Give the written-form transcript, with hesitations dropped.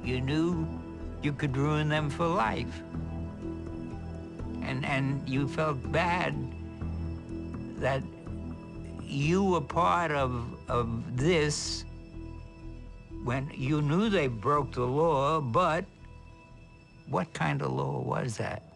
You knew you could ruin them for life. And you felt bad that you were part of this when you knew they broke the law, but what kind of law was that?